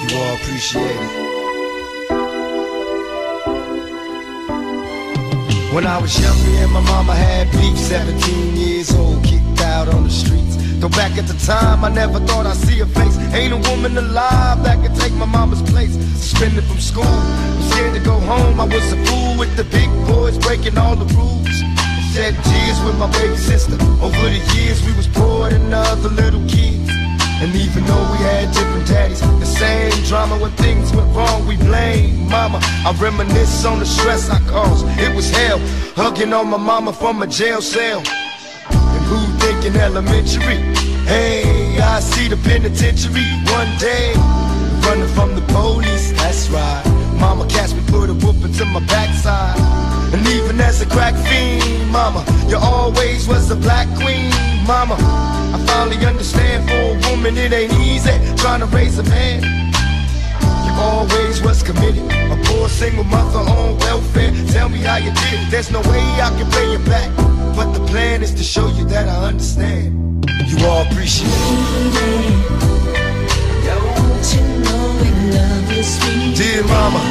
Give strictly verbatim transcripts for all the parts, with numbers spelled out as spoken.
You all appreciate it. When I was young, me and my mama had beef, seventeen years old, kicked out on the streets. Though back at the time, I never thought I'd see her face. Ain't a woman alive that could take my mama's place. Suspended from school, I'm scared to go home. I was a fool with the big boys, breaking all the rules. Shed tears with my baby sister. Over the years, we was poor than other little kids. And even though we had different daddies, the same drama. When things went wrong, we blame mama. I reminisce on the stress I caused. It was hell, hugging on my mama from a jail cell. And who thinking elementary? Hey, I see the penitentiary one day. Running from the police, that's right. Mama catch me, put a whooping to my backside. And even as a crack fiend, mama, you always was a black queen, mama. I finally understand, for a woman it ain't easy trying to raise a man. You always was committed, a poor single mother on welfare. Tell me how you did it, there's no way I can pay you back. But the plan is to show you that I understand. You all appreciate it. Don't you know we love you, sweet dear mama.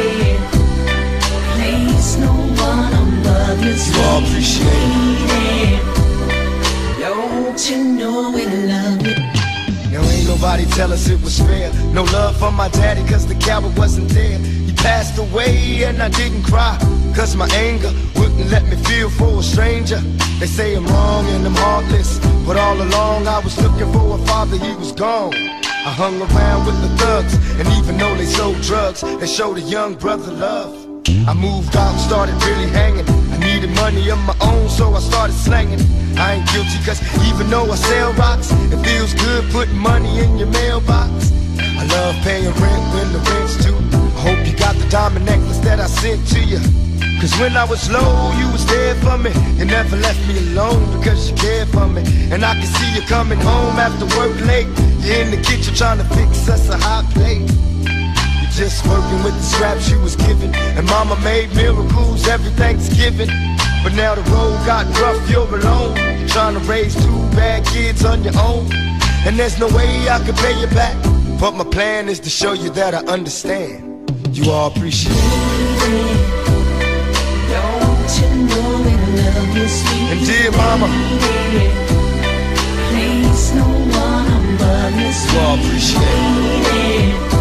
Please, no one above you, you all appreciate it. Don't you know we love you? Now ain't nobody tell us it was fair. No love for my daddy cause the coward wasn't there. He passed away and I didn't cry, cause my anger wouldn't let me feel for a stranger. They say I'm wrong and I'm heartless, but all along I was looking for a father, he was gone. I hung around with the thugs, and even though they sold drugs, they showed a young brother love. I moved out and started really hanging. I needed money of my own, so I started slanging. I ain't guilty cause even though I sell rocks, it feels good putting money in your mailbox. I love paying rent when the rent's due. I hope you got the diamond necklace that I sent to you. Cause when I was low, you was there for me. You never left me alone because you cared for me. And I can see you coming home after work late. You're in the kitchen trying to fix us a hot plate. Just working with the scraps you was given. And mama made miracles every Thanksgiving. But now the road got rough, you're alone, trying to raise two bad kids on your own. And there's no way I can pay you back, but my plan is to show you that I understand. You all appreciate it. Don't you know we love you, sweet and dear mama, please, no one above you, sweet you all appreciate it.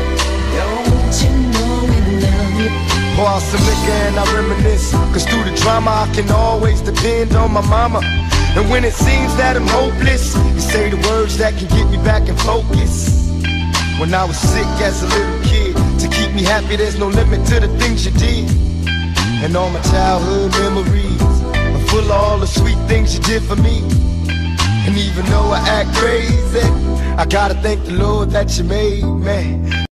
Pour out some liquor and I reminisce, cause through the drama I can always depend on my mama. And when it seems that I'm hopeless, you say the words that can get me back in focus. When I was sick as a little kid, to keep me happy there's no limit to the things you did. And all my childhood memories are full of all the sweet things you did for me. And even though I act crazy, I gotta thank the Lord that you made me.